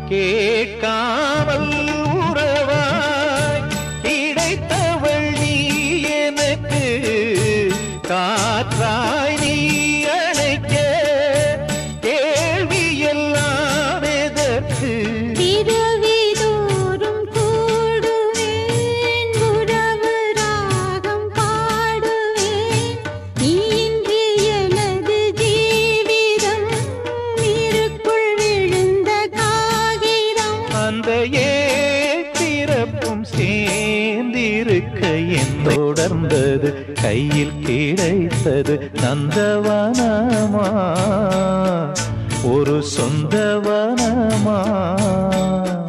கேட்காமல் உறவாய் கிடைத்தவள் நீ எனக்கு காற்றாய் நீ அழைக்க கேள்வி எல்லாம் எதற்கு சேர்ந்திருக்க என் தொடர்ந்தது கையில் கிடைத்தது நந்தவனமா ஒரு சொந்தவனமா